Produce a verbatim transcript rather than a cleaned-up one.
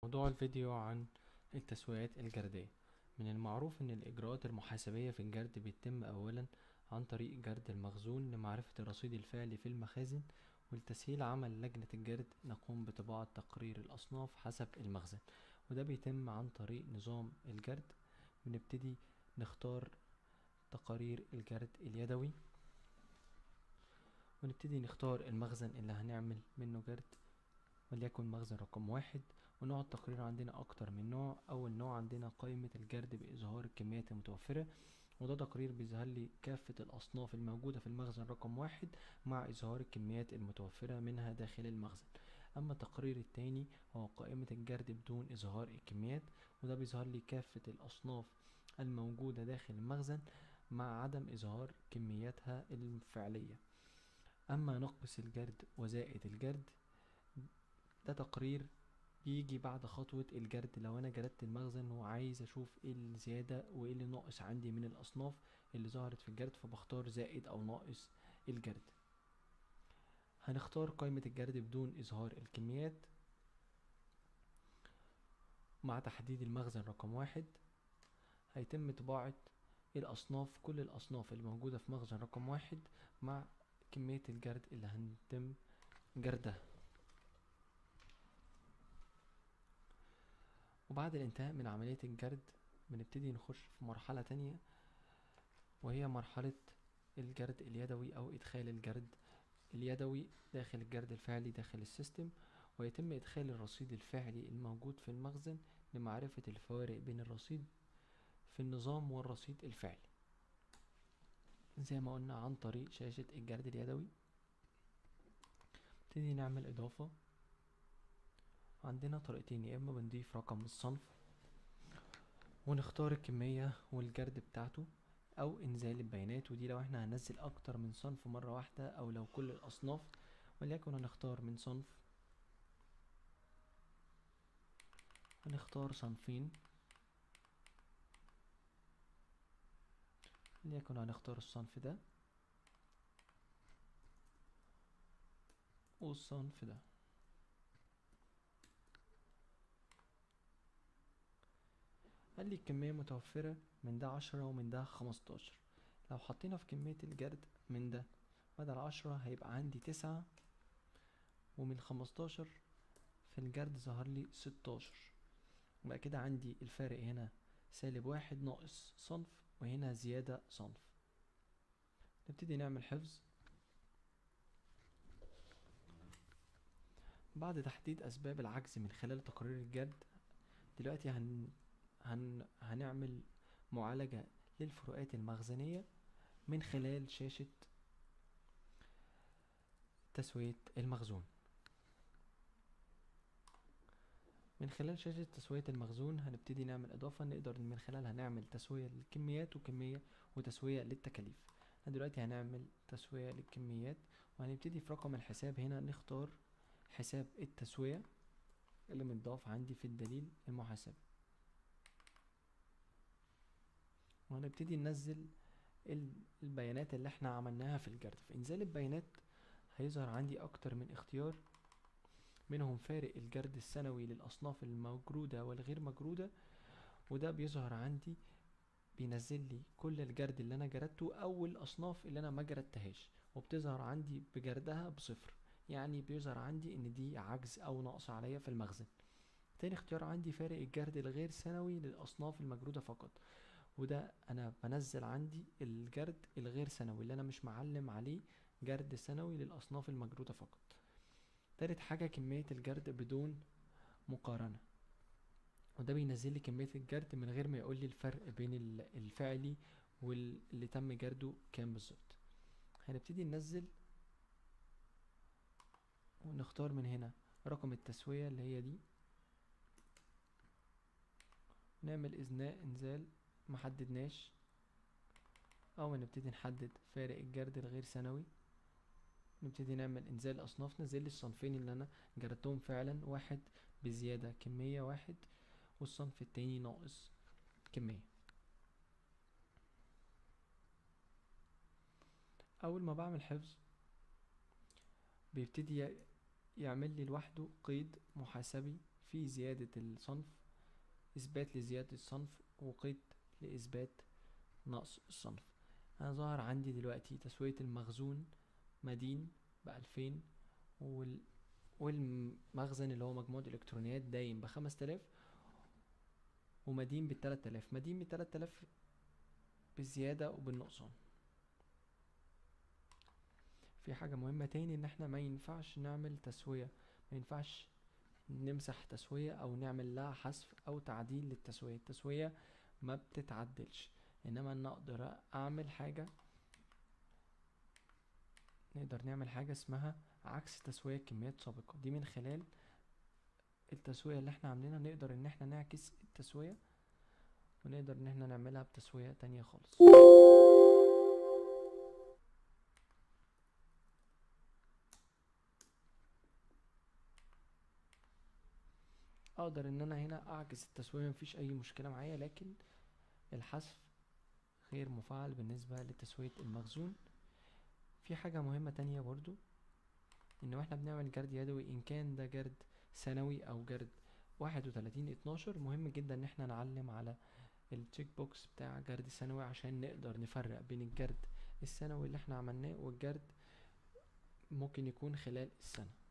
موضوع الفيديو عن التسويات الجردية. من المعروف ان الاجراءات المحاسبية في الجرد بيتم اولا عن طريق جرد المخزون لمعرفة الرصيد الفعلي في المخازن، ولتسهيل عمل لجنة الجرد نقوم بطباعة تقرير الاصناف حسب المخزن، وده بيتم عن طريق نظام الجرد. بنبتدي نختار تقارير الجرد اليدوي، ونبتدي نختار المخزن اللي هنعمل منه جرد، وليكن مخزن رقم واحد. ونوع التقرير عندنا أكتر من نوع. أول نوع عندنا قائمة الجرد بإظهار الكميات المتوفرة، وده تقرير بيظهر لي كافة الأصناف الموجودة في المخزن رقم واحد مع إظهار الكميات المتوفرة منها داخل المخزن. أما التقرير التاني هو قائمة الجرد بدون إظهار الكميات، وده بيظهر لي كافة الأصناف الموجودة داخل المخزن مع عدم إظهار كمياتها الفعلية. أما ناقص الجرد وزائد الجرد، ده تقرير بيجي بعد خطوة الجرد. لو انا جردت المخزن وعايز اشوف ايه الزيادة وايه اللي ناقص عندي من الاصناف اللي ظهرت في الجرد، فبختار زائد او ناقص الجرد. هنختار قائمة الجرد بدون اظهار الكميات مع تحديد المخزن رقم واحد. هيتم طباعة الاصناف، كل الاصناف اللي موجودة في مخزن رقم واحد مع كمية الجرد اللي هنتم جردها. وبعد الانتهاء من عملية الجرد بنبتدي نخش في مرحلة تانية، وهي مرحلة الجرد اليدوي أو إدخال الجرد اليدوي داخل الجرد الفعلي داخل السيستم. ويتم إدخال الرصيد الفعلي الموجود في المخزن لمعرفة الفوارق بين الرصيد في النظام والرصيد الفعلي، زي ما قلنا عن طريق شاشة الجرد اليدوي. نبتدي نعمل إضافة. عندنا طريقتين، يا إما بنضيف رقم الصنف ونختار الكمية والجرد بتاعته، او انزال البيانات، ودي لو احنا هننزل اكتر من صنف مرة واحدة او لو كل الاصناف. وليكن هنختار من صنف، هنختار صنفين، وليكن هنختار الصنف ده والصنف ده. قال لي الكمية متوفرة من ده عشرة ومن ده خمستاشر. لو حطينا في كمية الجرد من ده بدل عشرة هيبقى عندي تسعة، ومن خمستاشر في الجرد ظهر لي ستاشر. يبقى كده عندي الفارق هنا سالب واحد ناقص صنف، وهنا زيادة صنف. نبتدي نعمل حفظ. بعد تحديد أسباب العجز من خلال تقارير الجرد، دلوقتي هن... هن... هنعمل معالجة للفروقات المخزنية من خلال شاشة تسوية المخزون. من خلال شاشة تسوية المخزون هنبتدي نعمل إضافة نقدر من خلالها نعمل تسوية للكميات وكمية وتسوية للتكاليف. دلوقتي هنعمل تسوية للكميات، وهنبتدي في رقم الحساب هنا نختار حساب التسوية اللي متضاف عندي في الدليل المحاسبي، وهنبتدي ننزل البيانات اللي احنا عملناها في الجرد. في انزال البيانات هيظهر عندي اكتر من اختيار، منهم فارق الجرد السنوي للاصناف المجرودة والغير مجرودة، وده بيظهر عندي بينزل لي كل الجرد اللي انا جردته او الاصناف اللي انا ما جردتهاش، وبتظهر عندي بجردها بصفر، يعني بيظهر عندي ان دي عجز او نقص عليا في المخزن. تاني اختيار عندي فارق الجرد الغير سنوي للاصناف المجرودة فقط، وده انا بنزل عندي الجرد الغير سنوي اللي انا مش معلم عليه جرد سنوي للاصناف المجرودة فقط. تالت حاجة كمية الجرد بدون مقارنة، وده بينزل لي كمية الجرد من غير ما يقول لي الفرق بين الفعلي واللي تم جرده كام بالظبط. هنبتدي ننزل ونختار من هنا رقم التسوية اللي هي دي، نعمل إثناء إنزال محددناش، أو نبتدي نحدد فارق الجرد الغير سنوي. نبتدي نعمل إنزال أصناف، نزل لي الصنفين اللي أنا جردتهم فعلا، واحد بزيادة كمية واحد، والصنف التاني ناقص كمية. أول ما بعمل حفظ بيبتدي يعمل لي لوحده قيد محاسبي في زيادة الصنف، اثبات لزيادة الصنف وقيد لاثبات نقص الصنف. انا ظهر عندي دلوقتي تسوية المخزون مدين بألفين، وال والمخزن اللي هو مجموعة الكترونيات دايم بخمس تلاف، ومدين بالتلات تلاف. مدين بالتلات تلاف بالزيادة وبالنقصان. في حاجة مهمة تاني، ان احنا ما ينفعش نعمل تسوية، ما ينفعش نمسح تسوية او نعمل لها حذف او تعديل للتسوية. التسوية ما بتتعدلش، انما انا اقدر اعمل حاجة، نقدر نعمل حاجة اسمها عكس تسوية كميات سابقة. دي من خلال التسوية اللي احنا عاملينها نقدر ان احنا نعكس التسوية، ونقدر ان احنا نعملها بتسوية تانية خالص. اقدر ان انا هنا اعكس التسوية، مفيش اي مشكلة معايا، لكن الحذف غير مفعل بالنسبة لتسوية المخزون. في حاجة مهمة تانية برضو، ان واحنا بنعمل جرد يدوي، ان كان ده جرد سنوي او جرد واحد وتلاتين اتناشر، مهم جدا ان احنا نعلم على التشيك بوكس بتاع جرد سنوي عشان نقدر نفرق بين الجرد السنوي اللي احنا عملناه والجرد ممكن يكون خلال السنة.